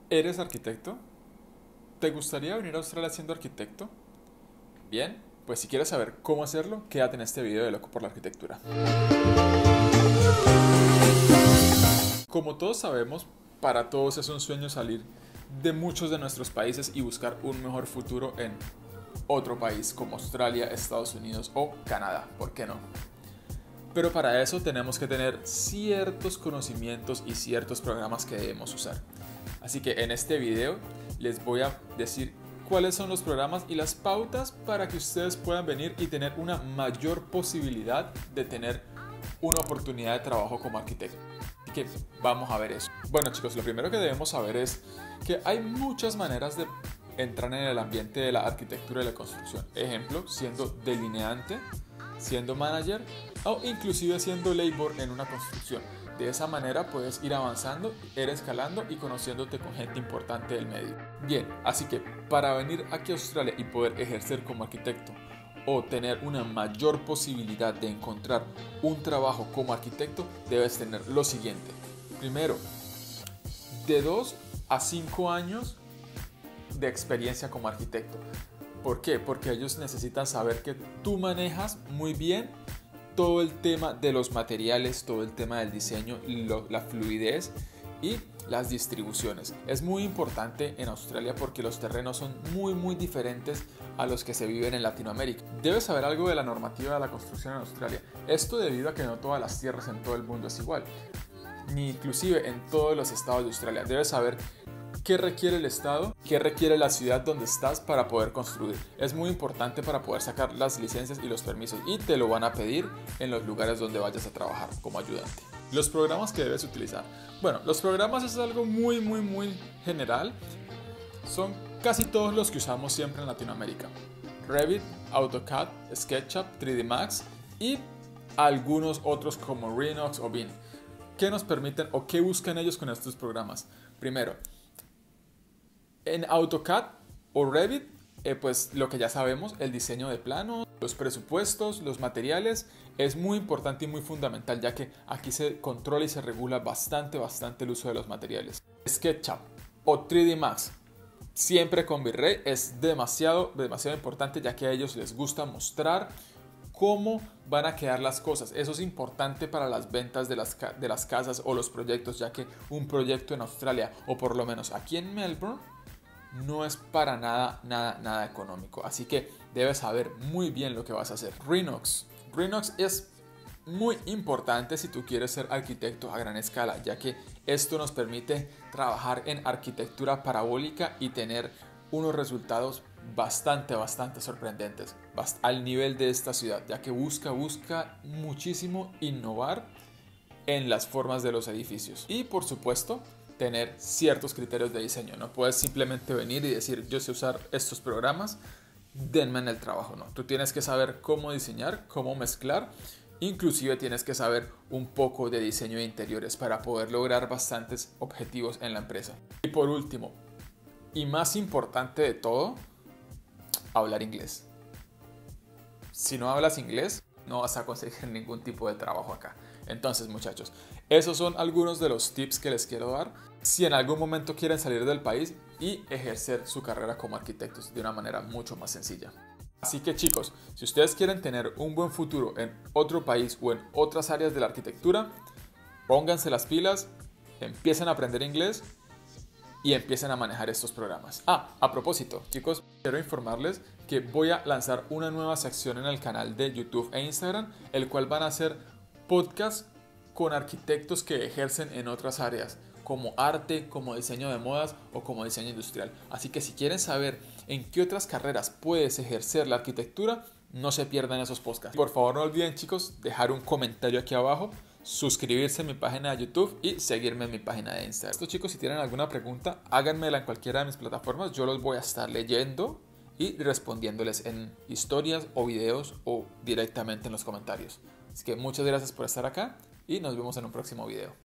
¿Eres arquitecto? ¿Te gustaría venir a Australia siendo arquitecto? Bien, pues si quieres saber cómo hacerlo, quédate en este video de Loco por la Arquitectura. Como todos sabemos, para todos es un sueño salir de muchos de nuestros países y buscar un mejor futuro en otro país como Australia, Estados Unidos o Canadá, ¿por qué no? Pero para eso tenemos que tener ciertos conocimientos y ciertos programas que debemos usar. Así que en este video les voy a decir cuáles son los programas y las pautas para que ustedes puedan venir y tener una mayor posibilidad de tener una oportunidad de trabajo como arquitecto. Así que vamos a ver eso. Bueno chicos, lo primero que debemos saber es que hay muchas maneras de entrar en el ambiente de la arquitectura y la construcción. Ejemplo, siendo delineante, siendo manager o inclusive siendo labor en una construcción. De esa manera puedes ir avanzando, ir escalando y conociéndote con gente importante del medio. Bien, así que para venir aquí a Australia y poder ejercer como arquitecto o tener una mayor posibilidad de encontrar un trabajo como arquitecto, debes tener lo siguiente. Primero, de 2 a 5 años de experiencia como arquitecto. ¿Por qué? Porque ellos necesitan saber que tú manejas muy bien todo el tema de los materiales, todo el tema del diseño, la fluidez y las distribuciones. Es muy importante en Australia porque los terrenos son muy diferentes a los que se viven en Latinoamérica. Debes saber algo de la normativa de la construcción en Australia. Esto debido a que no todas las tierras en todo el mundo es igual, ni inclusive en todos los estados de Australia. Debes saber qué requiere el estado, qué requiere la ciudad donde estás para poder construir. Es muy importante para poder sacar las licencias y los permisos y te lo van a pedir en los lugares donde vayas a trabajar como ayudante. Los programas que debes utilizar. Bueno, los programas es algo muy general. Son casi todos los que usamos siempre en Latinoamérica. Revit, AutoCAD, SketchUp, 3D Max y algunos otros como Rhinox o BIM. ¿Qué nos permiten o qué buscan ellos con estos programas? Primero, en AutoCAD o Revit, pues lo que ya sabemos, el diseño de planos, los presupuestos, los materiales, es muy importante y muy fundamental, ya que aquí se controla y se regula bastante el uso de los materiales. SketchUp o 3D Max, siempre con V-Ray, es demasiado importante, ya que a ellos les gusta mostrar cómo van a quedar las cosas. Eso es importante para las ventas de las casas o los proyectos, ya que un proyecto en Australia o por lo menos aquí en Melbourne no es para nada económico, así que debes saber muy bien lo que vas a hacer. Rhinox es muy importante si tú quieres ser arquitecto a gran escala, ya que esto nos permite trabajar en arquitectura parabólica y tener unos resultados bastante sorprendentes al nivel de esta ciudad, ya que busca muchísimo innovar en las formas de los edificios y por supuesto tener ciertos criterios de diseño. No puedes simplemente venir y decir yo sé usar estos programas, denme en el trabajo. No, tú tienes que saber cómo diseñar, cómo mezclar, inclusive tienes que saber un poco de diseño de interiores para poder lograr bastantes objetivos en la empresa. Y por último, y más importante de todo, hablar inglés. Si no hablas inglés, no vas a conseguir ningún tipo de trabajo acá. Entonces, muchachos, esos son algunos de los tips que les quiero dar si en algún momento quieren salir del país y ejercer su carrera como arquitectos de una manera mucho más sencilla. Así que chicos, si ustedes quieren tener un buen futuro en otro país o en otras áreas de la arquitectura, pónganse las pilas, empiecen a aprender inglés y empiecen a manejar estos programas. A propósito, chicos, quiero informarles que voy a lanzar una nueva sección en el canal de YouTube e Instagram, el cual van a ser podcasts con arquitectos que ejercen en otras áreas, como arte, como diseño de modas o como diseño industrial. Así que si quieren saber en qué otras carreras puedes ejercer la arquitectura, no se pierdan esos podcasts. Por favor, no olviden, chicos, dejar un comentario aquí abajo, suscribirse a mi página de YouTube y seguirme en mi página de Instagram. Estos chicos, si tienen alguna pregunta, háganmela en cualquiera de mis plataformas. Yo los voy a estar leyendo y respondiéndoles en historias o videos o directamente en los comentarios. Así que muchas gracias por estar acá y nos vemos en un próximo video.